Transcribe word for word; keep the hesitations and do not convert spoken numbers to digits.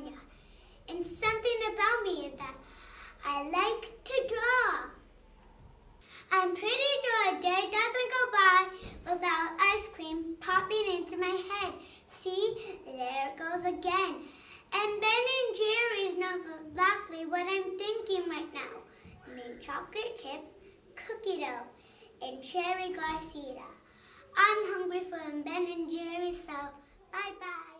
California. And something about me is that I like to draw. I'm pretty sure a day doesn't go by without ice cream popping into my head. See, there it goes again. And Ben and Jerry's knows exactly what I'm thinking right now. Mint chocolate chip, cookie dough, and cherry glassita. I'm hungry for Ben and Jerry's, so bye-bye.